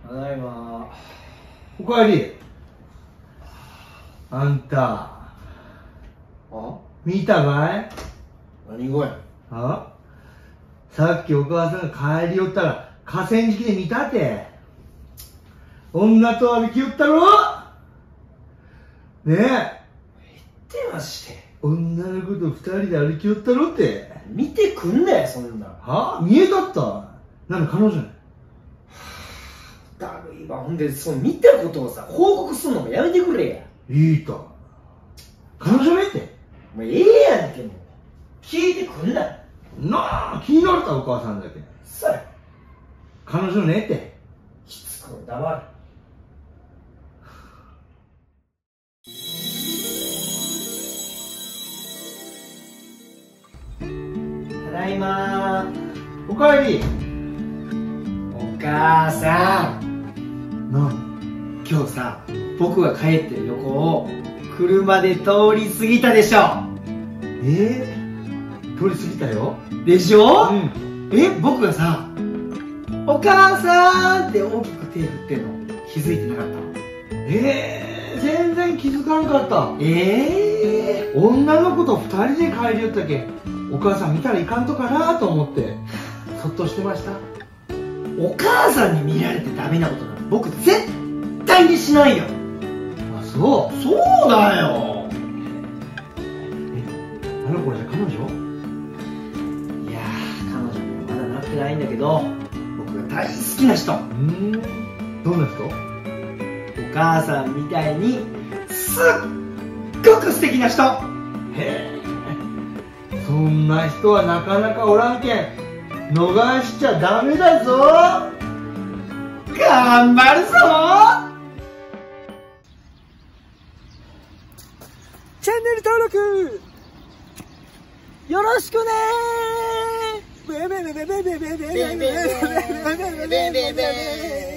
ただいま。 おかえり。あんた、見たかい？ 何語や。 さっきお母さんが帰り寄ったら河川敷で見たて。女と歩き寄ったろ。ねえ。 言ってまして。 女の子と二人で歩き寄ったろって。 見てくんなよ、そんな。 見えたった。なんか彼女ね。 だるいわ。ほんで、その見たことをさ、報告すんのもやめてくれや。 いいと。彼女ねって。 もうええやんけ、もう。聞いてくんな。 なあ、気になるたお母さんだけ。 それ。 彼女ねって。 しつこい、黙る。ただいま。 おかえり。 お母さん。今日さ、僕が帰ってる横を車で通り過ぎたでしょ。 通り過ぎたよ。 でしょ？ うん。 僕がさ、お母さんって大きく手振ってんの気づいてなかった？ 全然気づかんかった。女の子と二人で帰り寄ったけ、お母さん見たらいかんとかなと思ってそっとしてました。 お母さんに見られてダメなことなんて僕絶対にしないよ。そうだよ。 あの子じゃ彼女？ いやー、彼女にはまだなってないんだけど、僕が大好きな人。 どんな人？ お母さんみたいにすっごく素敵な人。 そんな人はなかなかおらんけん、逃しちゃダメだぞ。 頑張るぞ。チャンネル登録よろしくねー。